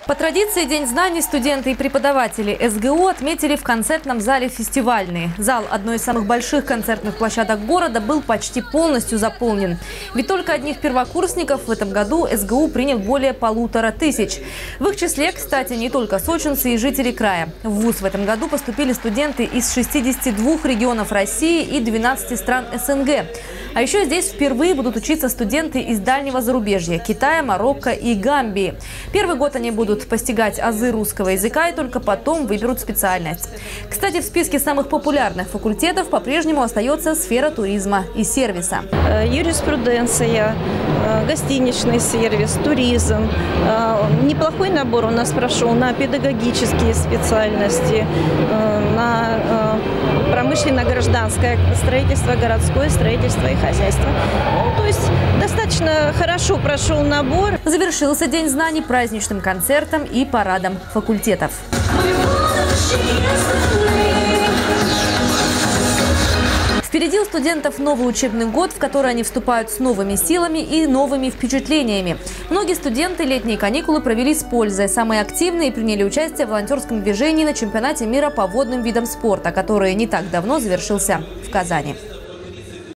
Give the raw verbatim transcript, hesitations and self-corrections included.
По традиции День знаний студенты и преподаватели эс гэ у отметили в концертном зале «Фестивальный». Зал одной из самых больших концертных площадок города был почти полностью заполнен. Ведь только одних первокурсников в этом году эс гэ у принял более полутора тысяч. В их числе, кстати, не только сочинцы и жители края. В вуз в этом году поступили студенты из шестидесяти двух регионов России и двенадцати стран эс эн гэ. А еще здесь впервые будут учиться студенты из дальнего зарубежья – Китая, Марокко и Гамбии. Первый год они будут постигать азы русского языка и только потом выберут специальность. Кстати, в списке самых популярных факультетов по-прежнему остается сфера туризма и сервиса. Юриспруденция, гостиничный сервис, туризм. Неплохой набор у нас прошел на педагогические специальности, на промышленно-гражданское строительство, городское строительство и хозяйство. Ну, то есть достаточно хорошо прошел набор. Завершился День знаний праздничным концертом и парадом факультетов. Впереди у студентов новый учебный год, в который они вступают с новыми силами и новыми впечатлениями. Многие студенты летние каникулы провели с пользой. Самые активные приняли участие в волонтерском движении на чемпионате мира по водным видам спорта, который не так давно завершился в Казани.